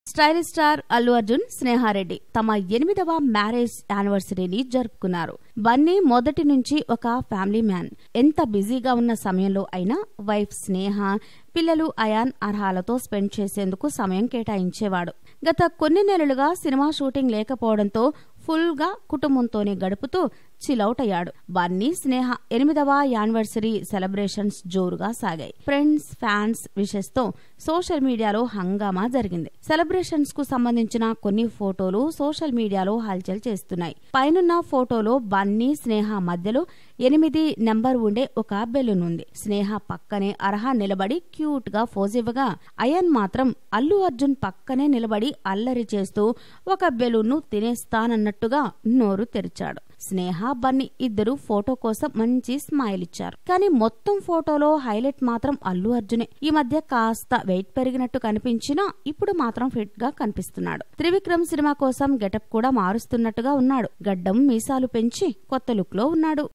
Stylish star Allu Arjun, Sneha Reddy తమ 8వ marriage యానివర్సరీని జరుపుకున్నారు. బన్నీ మొదటి నుంచి ఒక ఫ్యామిలీ మ్యాన్. ఎంత బిజీగా ఉన్న సమయంలో అయినా వైఫ్ స్నేహ, పిల్లలు అయాన్, అర్హాలతో స్పెండ్ చేసేందుకు సమయం కేటాయించేవాడు. గత కొన్ని నెలలుగా సినిమా షూటింగ్ లేకపోవడంతో ఫుల్ గా కుటుంబంతోనే గడుపుతూ చిలౌట్ అయ్యాడు. బన్నీ, స్నేహ 8వ యానివర్సరీ సెలబ్రేషన్స్ జోరుగా సాగాయి. ఫ్రెండ్స్, ఫ్యాన్స్ విషెస్ తో సోషల్ మీడియాలో హంగామా జరిగింది. సెలబ్రేషన్స్ కు సంబంధించిన కొన్ని ఫోటోలు సోషల్ మీడియాలో హల్చల్ చేస్తున్నాయి. పైనున్న ఫోటోలో బన్నీ, స్నేహ మధ్యలో 8 నెంబర్ ఉండే ఒక బెలూన్ ఉంది. స్నేహ పక్కనే అర్హా నిలబడి క్యూట్ గా పోజ్ ఇవ్వగా, అయాన్ మాత్రం అల్లు అర్జున్ పక్కనే నిలబడి అల్లరి చేస్తూ ఒక బెలూన్ ను తినేస్తానన్నట్టుగా నోరు తెరిచాడు. స్నేహ, బన్నీ ఇద్దరు ఫోటో కోసం మంచి స్మైల్ ఇచ్చారు. కానీ మొత్తం ఫోటోలో హైలైట్ మాత్రం అల్లు అర్జునే. ఈ మధ్య కాస్త వెయిట్ పెరిగినట్టు కనిపించినా ఇప్పుడు మాత్రం ఫిట్ గా కనిపిస్తున్నాడు. త్రివిక్రమ్ సినిమా కోసం గెటప్ కూడా మారుస్తున్నట్టుగా ఉన్నాడు. గడ్డం, మీసాలు పెంచి కొత్త లుక్ లో ఉన్నాడు.